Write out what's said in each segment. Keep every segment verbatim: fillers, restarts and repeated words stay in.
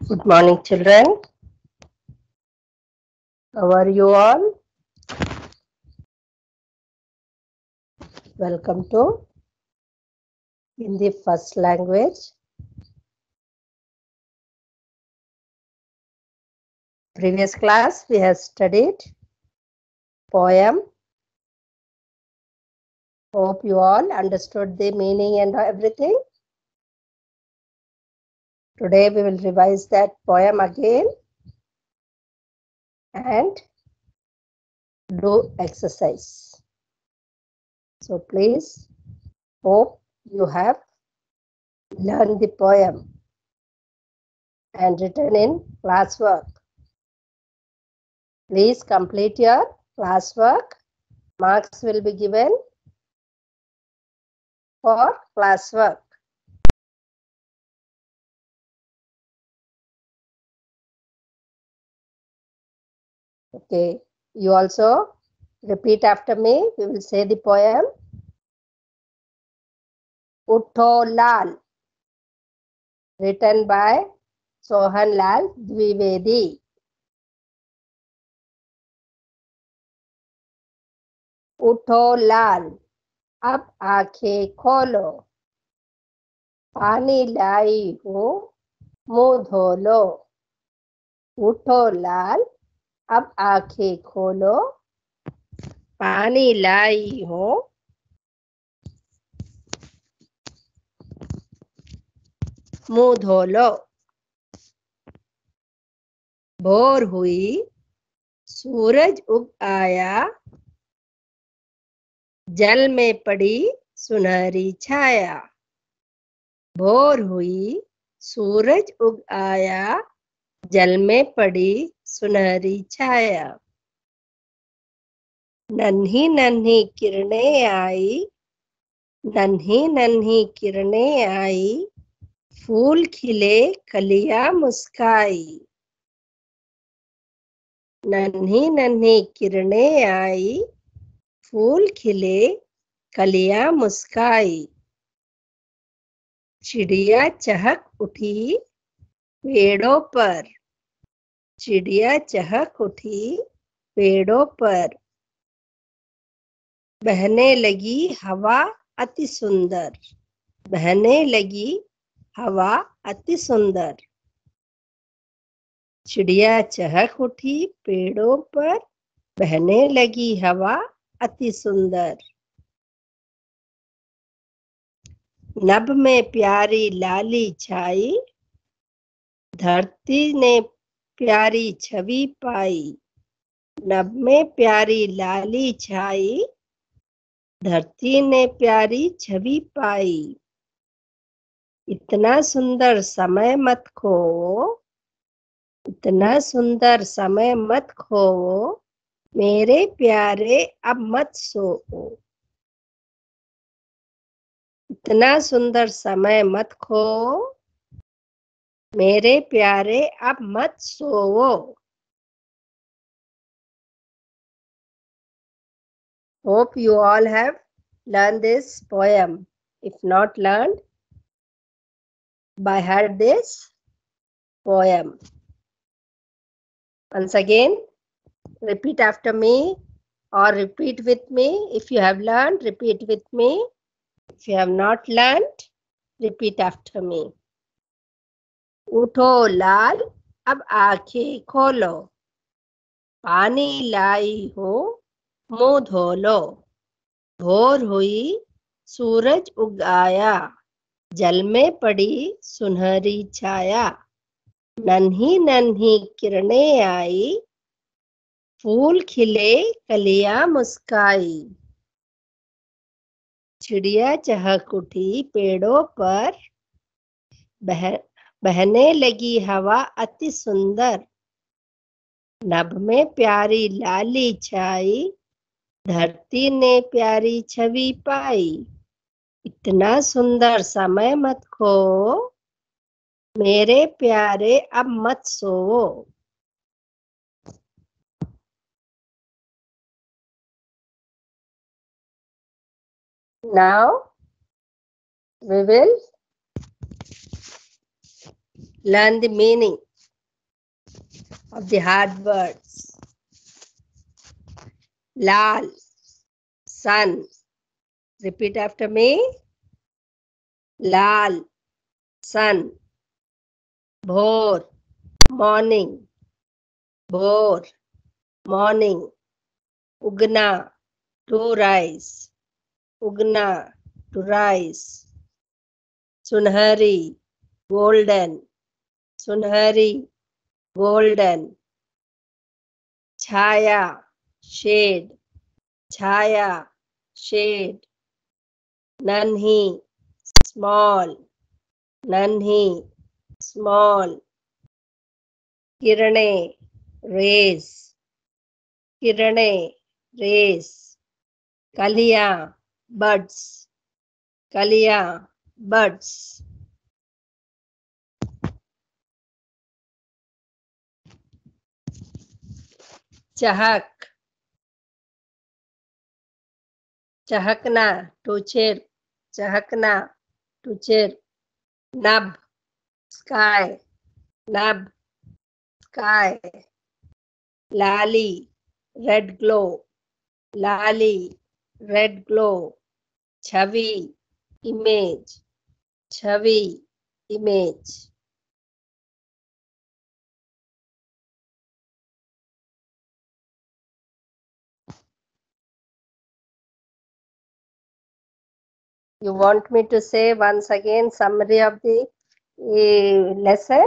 Good morning, children. How are you all? Welcome to Hindi First Language. Previous class we have studied poem. Hope you all understood the meaning and everything. Today we will revise that poem again and do exercise. So please, hope you have learned the poem and written in classwork. Please complete your classwork. Marks will be given for classwork. Okay, you also repeat after me. We will say the poem. Utho Lal, written by Sohan Lal Dwivedi. उठो लाल, अब आंखें खोलो, पानी लाई हो, मुंह धो लो। उठो लाल, अब आंखें खोलो, पानी लाई हो, मुंह धो लो। भोर हुई, सूरज उग आया, जल में पड़ी सुनहरी छाया। भोर हुई, सूरज उग आया, जल में पड़ी सुनहरी छाया। नन्ही नन्ही किरणें आई, नन्ही नन्ही किरणें आई, फूल खिले कलियां मुस्काई। नन्ही नन्ही किरणें आई, फूल खिले कलियां मुस्काई। चिड़िया चहक उठी पेड़ों पर, चिड़िया चहक उठी पेड़ों पर। बहने लगी हवा अति सुंदर, बहने लगी हवा अति सुंदर। चिड़िया चहक उठी पेड़ों पर, बहने लगी हवा अति सुंदर। नभ में प्यारी लाली छाई, धरती ने प्यारी छवि पाई। नभ में प्यारी लाली छाई, धरती ने प्यारी छवि पाई। इतना सुंदर समय मत खोओ, इतना सुंदर समय मत खोओ, मेरे प्यारे अब मत सोओ। इतना सुंदर समय मत खोओ, मेरे प्यारे अब मत सोओ। Hope you all have learned this poem. If not learned, by heart this poem. Once again, repeat after me or repeat with me. If you have learned, repeat with me. If you have not learned, repeat after me. उठो लाल, अब आंखें खोलो, पानी लाई हो, मुंह धो लो। भोर हुई, सूरज उग आया, जल में पड़ी सुनहरी छाया। नन्ही नन्ही किरणें आई, फूल खिले कलियां मुस्काई। चिड़िया चहक उठी पेड़ों पर, बह, बहने लगी हवा अति सुंदर। नभ में प्यारी लाली छाई, धरती ने प्यारी छवि पाई। इतना सुंदर समय मत खोओ, मेरे प्यारे अब मत सोओ। Now we will learn the meaning of the hard words. Lal, sun. Repeat after me. Lal, sun. Bhor, morning. Bhor, morning. Ugna, to rise. Ugna, to rise. Sunhari, golden. Sunhari, golden. Chaya, shade. Chaya, shade. Nanhi, small. Nanhi, small. Kirane, rays. Kirane, rays. Kaliya, buds. Kaliya, buds. Chahak, chahakna, to chirp. Chahakna, to chirp. Nab, sky. Nab, sky. Lali, red glow. Lali, red glow. Chavi, image. Chavi, image. You want me to say once again summary of the uh, lesson?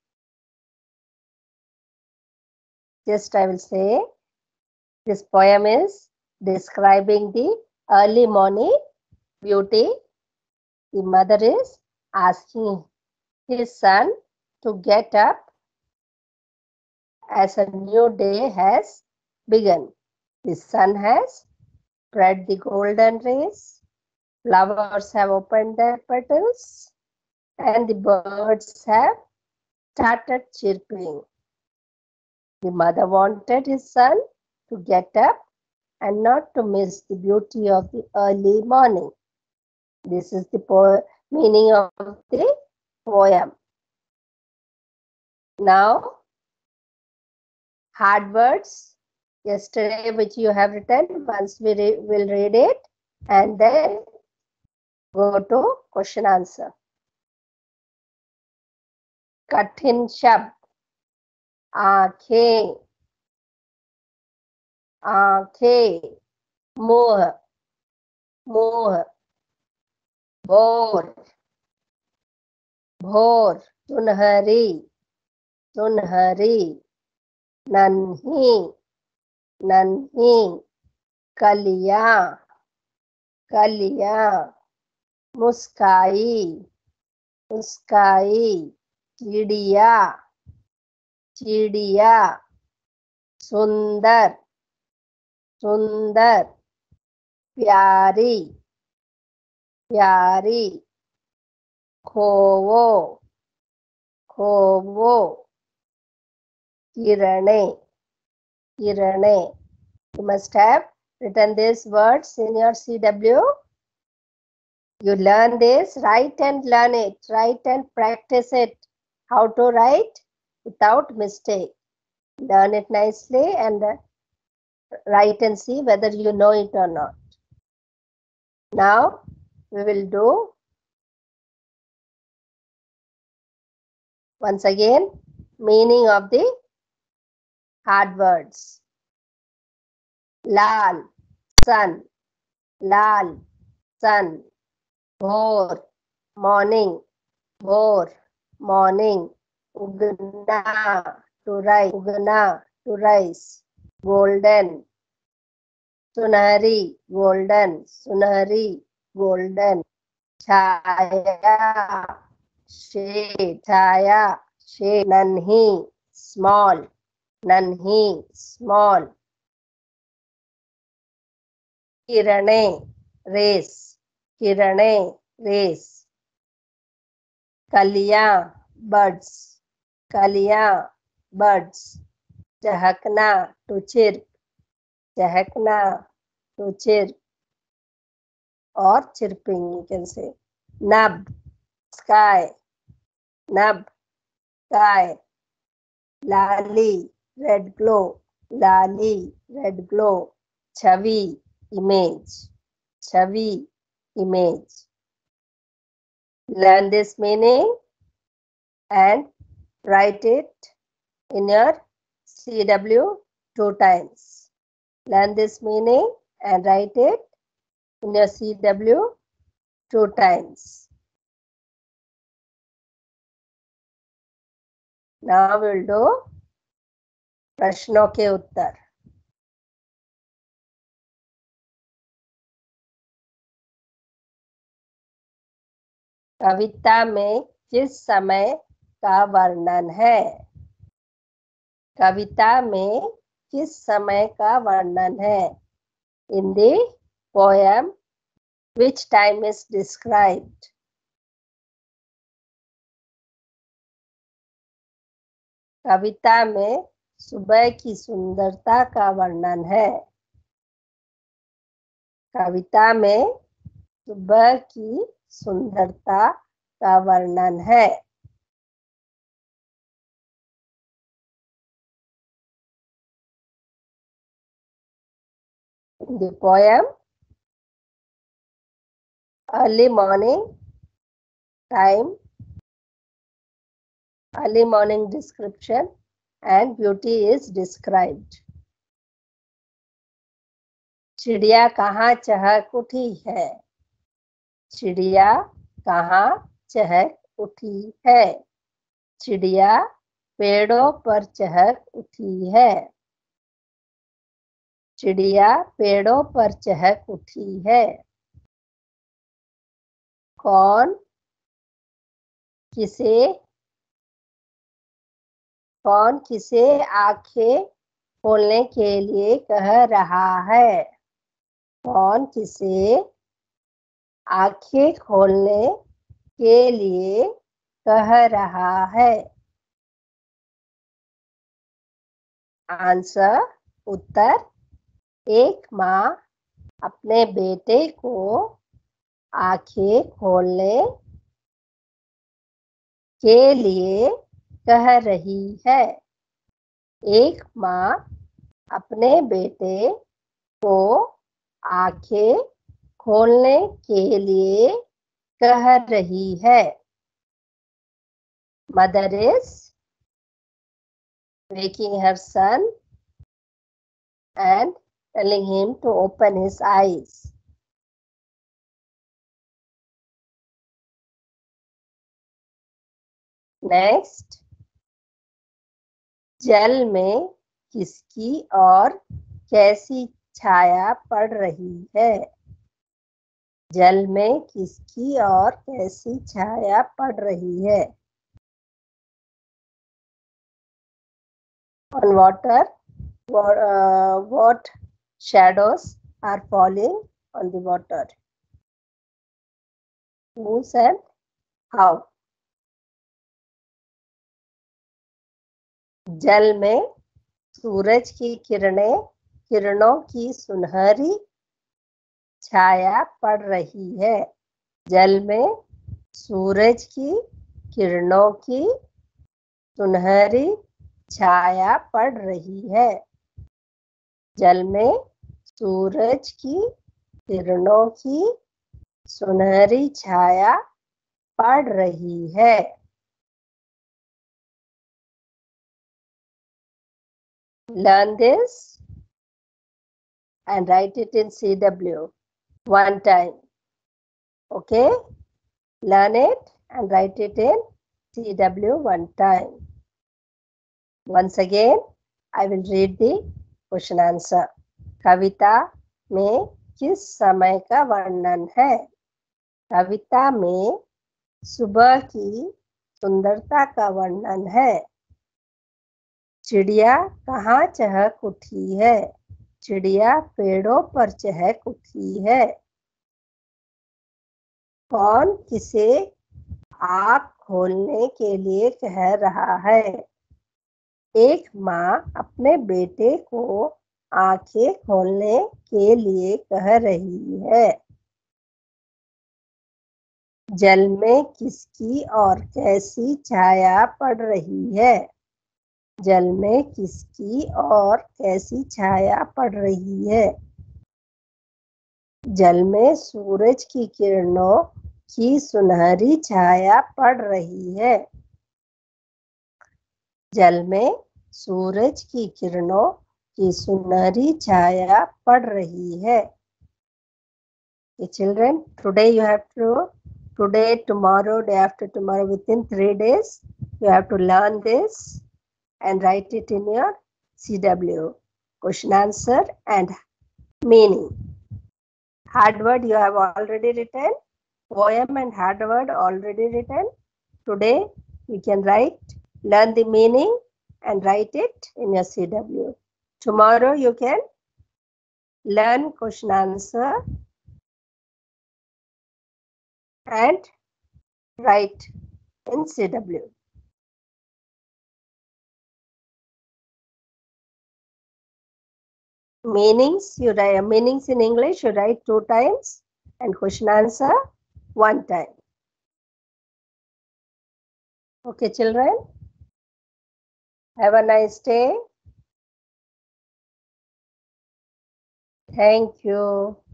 Just I will say, this poem is describing the early morning beauty. The mother is asking his son to get up as a new day has begun. The sun has spread the golden rays, flowers have opened their petals, and the birds have started chirping. The mother wanted his son to get up and not to miss the beauty of the early morning. This is the po- meaning of the poem. Now, hard words, yesterday which you have written, once we re will read it and then go to question answer. कठिन शब्द, आंखें, आंखें, मोह, मोह, भोर, भोर, सुनहरी, सुनहरी, नन्ही, नन्ही, कलियां, कलियां, मुस्काई, मुस्काई, चिड़िया, चिड़िया, सुंदर, सुंदर, प्यारी, प्यारी, खोवो, खोवो, किरणें, किरणें. You must have written these words in your C W. You learn this, write and learn it, write and practice it. How to write without mistake. Learn it nicely and write and see whether you know it or not. Now we will do once again meaning of the hard words. Lal, sun. Lal, sun. Bhor, morning. Bhor, morning. Ugna, to rise. Ugna, to rise. Golden. Sunari, golden. Sunari, golden. Chaya, shade. Chaya, shade. Nanhi, small. Nanhi, small. Kirane, race. Kirane, race. Kaliyan, birds. Kaliyan, birds. Chahakna, to chirp. Chahakna, to chirp. Or chirping, you can say. Nab, sky. Nab, sky. Lali, red glow, Lali, red glow. Chhavi, image, Chhavi, image. Learn this meaning and write it in your C W two times. Learn this meaning and write it in your C W two times. Now we'll do प्रश्नों के उत्तर. कविता में किस समय का वर्णन है? कविता में किस समय का वर्णन है? In the poem, which time is described? कविता में सुबह की सुंदरता का वर्णन है. कविता में सुबह की सुंदरता का वर्णन है. In the poem, early morning time, early morning description and beauty is described. चिड़िया कहाँ चहक उठी है? चिड़िया कहाँ चहक उठी है? चिड़िया पेड़ों पर चहक उठी है. चिड़िया पेड़ों पर चहक उठी है. कौन किसे कौन किसे आंखें खोलने के लिए कह रहा है? कौन किसे आंखें खोलने के लिए कह रहा है? आंसर, उत्तर, एक माँ अपने बेटे को आंखें खोलने के लिए कह रही है. एक माँ अपने बेटे को आंखें खोलने के लिए कह रही है. Mother is waking her son and telling him to open his eyes. Next, जल में किसकी और कैसी छाया पड़ रही है? जल में किसकी और कैसी छाया पड़ रही है? On water, what, uh, what shadows are falling on the water? Whose and how? जल में सूरज की किरणें किरणों की सुनहरी छाया पड़ रही है. जल में सूरज की किरणों की सुनहरी छाया पड़ रही है. जल में सूरज की किरणों की सुनहरी छाया पड़ रही है. Learn this and write it in C W one time. Okay? Learn it and write it in C W one time. Once again, I will read the question answer. कविता में किस समय का वर्णन है? कविता में सुबह की सुंदरता का वर्णन है. चिड़िया कहाँ चहक उठी है? चिड़िया पेड़ों पर चहक उठी है. कौन किसे आँख खोलने के लिए कह रहा है? एक माँ अपने बेटे को आंखें खोलने के लिए कह रही है. जल में किसकी और कैसी छाया पड़ रही है? जल में किसकी और कैसी छाया पड़ रही है? जल में सूरज की किरणों की सुनहरी छाया पड़ रही है। जल में सूरज की किरणों की सुनहरी छाया पड़ रही है. Okay, children, today you have to, today, tomorrow, day after tomorrow, within three days, you have to learn this and write it in your C W. Question answer and meaning. Hard word you have already written. Poem and hard word already written. Today you can write, learn the meaning and write it in your C W. Tomorrow you can learn question answer and write in C W. Meanings, you write meanings in English, you write two times and question answer one time. Okay, children? Have a nice day. Thank you.